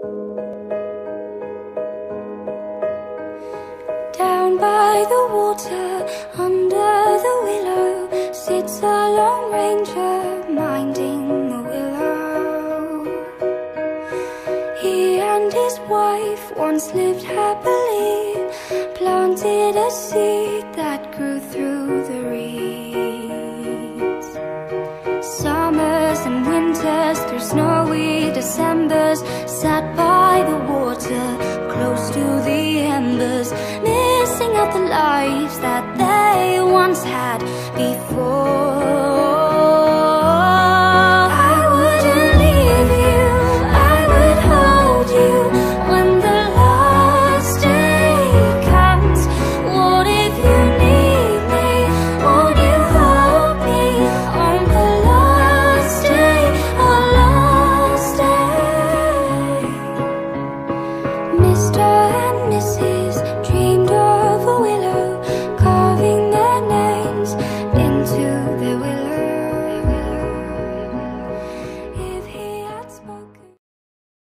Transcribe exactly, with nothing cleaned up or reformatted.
Down by the water, under the willow, sits a lone ranger minding the willow. He and his wife once lived happily, planted a seed that grew through the reeds. Summers and winters, through snowy Decembers, sat by